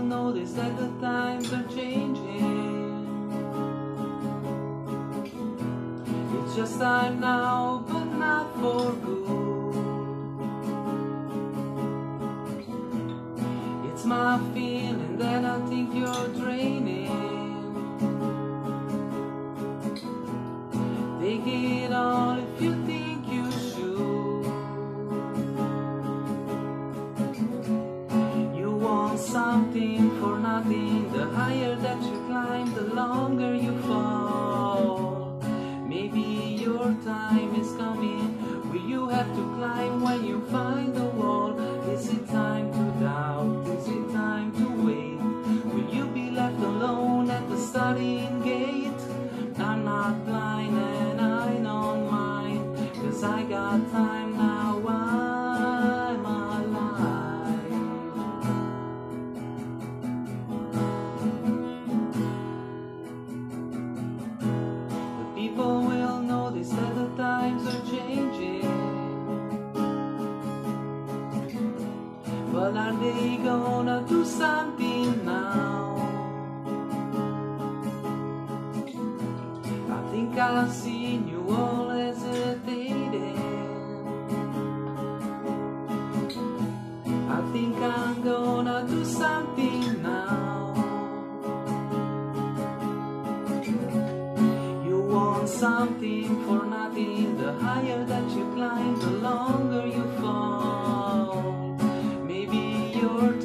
will notice that the times are changing. It's just time now, but not for good. It's my feeling that I think you're draining. Take it all if you think you should. You want something for nothing. The higher that you climb, the longer you fall. Maybe your time is coming. Will you have to climb when you find the wall? Is it time to doubt? Is it time to wait? Will you be left alone at the starting gate? I'm not blind and I don't mind, 'cause I got time now, I'm alive. The people will notice that the times are changing. But are they gonna do something now? I think I've seen you all hesitating. I think I'm gonna do something now. You want something for nothing. The higher that you climb, the longer you fall. Maybe your